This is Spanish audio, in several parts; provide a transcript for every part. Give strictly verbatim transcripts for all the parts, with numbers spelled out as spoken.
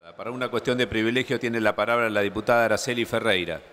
Para una cuestión de privilegio tiene la palabra la diputada Araceli Ferreira.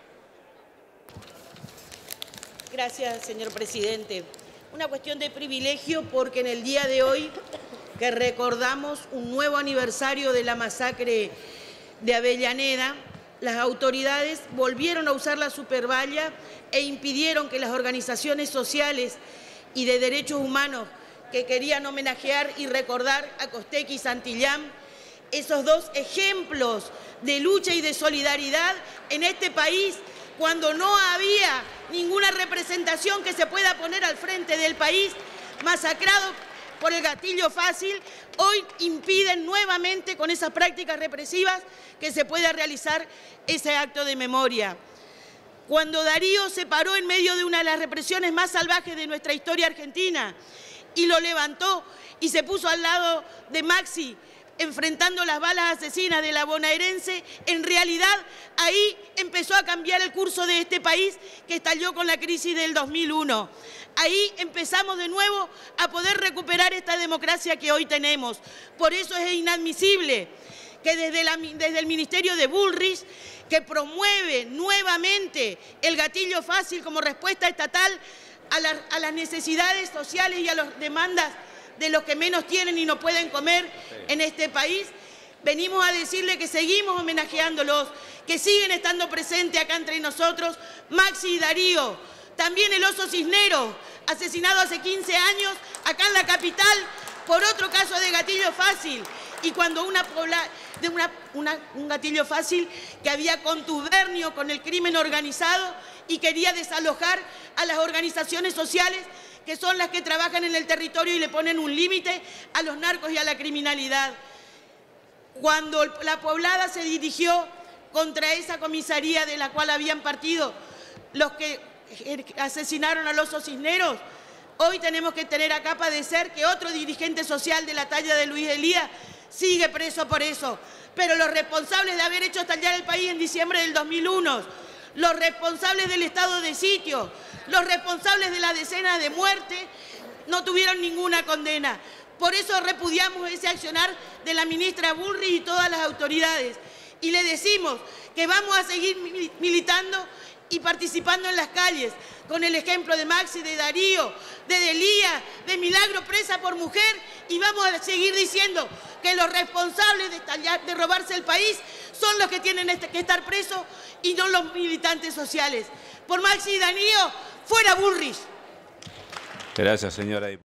Gracias, señor presidente. Una cuestión de privilegio porque en el día de hoy, que recordamos un nuevo aniversario de la masacre de Avellaneda, las autoridades volvieron a usar la supervalla e impidieron que las organizaciones sociales y de derechos humanos que querían homenajear y recordar a Costecchi y Santillán, esos dos ejemplos de lucha y de solidaridad en este país, cuando no había ninguna representación que se pueda poner al frente del país masacrado por el gatillo fácil, hoy impiden nuevamente con esas prácticas represivas que se pueda realizar ese acto de memoria. Cuando Darío se paró en medio de una de las represiones más salvajes de nuestra historia argentina y lo levantó y se puso al lado de Maxi, enfrentando las balas asesinas de la bonaerense, en realidad ahí empezó a cambiar el curso de este país que estalló con la crisis del dos mil uno. Ahí empezamos de nuevo a poder recuperar esta democracia que hoy tenemos. Por eso es inadmisible que desde, la, desde el Ministerio de Bullrich, que promueve nuevamente el gatillo fácil como respuesta estatal a, la, a las necesidades sociales y a las demandas de los que menos tienen y no pueden comer en este país, venimos a decirle que seguimos homenajeándolos, que siguen estando presentes acá entre nosotros, Maxi y Darío, también el oso Cisneros, asesinado hace quince años acá en la capital por otro caso de gatillo fácil, y cuando una pobla, de una, una, un gatillo fácil que había contubernio con el crimen organizado y quería desalojar a las organizaciones sociales que son las que trabajan en el territorio y le ponen un límite a los narcos y a la criminalidad. Cuando la Poblada se dirigió contra esa comisaría de la cual habían partido los que asesinaron al oso Cisneros, hoy tenemos que tener acá padecer que otro dirigente social de la talla de Luis Elías sigue preso por eso. Pero los responsables de haber hecho estallar el país en diciembre del dos mil uno, los responsables del estado de sitio, los responsables de la decena de muertes, no tuvieron ninguna condena. Por eso repudiamos ese accionar de la ministra Bullrich y todas las autoridades. Y le decimos que vamos a seguir militando y participando en las calles, con el ejemplo de Maxi, de Darío, de Delía, de Milagro presa por mujer, y vamos a seguir diciendo que los responsables de, estallar, de robarse el país son los que tienen que estar presos y no los militantes sociales. Por Maxi y Darío, fuera Bullrich. Gracias, señora.